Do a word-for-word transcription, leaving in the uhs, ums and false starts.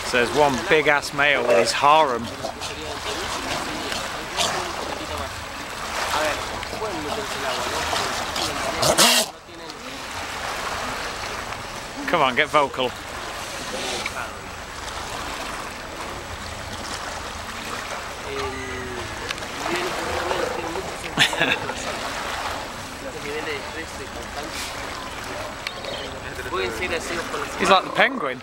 So there's one big ass male with his harem. Come on, get vocal. He's like the penguin.